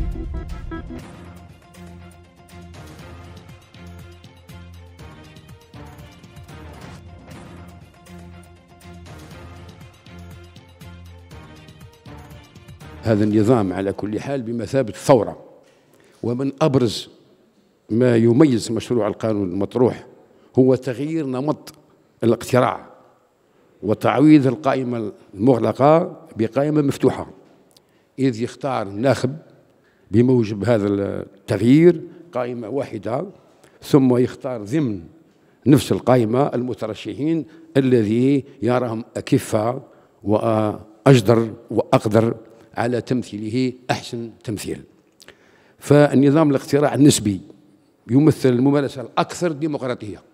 هذا النظام على كل حال بمثابة ثورة، ومن أبرز ما يميز مشروع القانون المطروح هو تغيير نمط الاقتراع وتعويض القائمة المغلقة بقائمة مفتوحة، إذ يختار الناخب بموجب هذا التغيير قائمة واحدة، ثم يختار ضمن نفس القائمة المترشحين الذي يراهم أكفاء وأجدر وأقدر على تمثيله أحسن تمثيل. فالنظام الاقتراع النسبي يمثل الممارسة الأكثر ديمقراطية،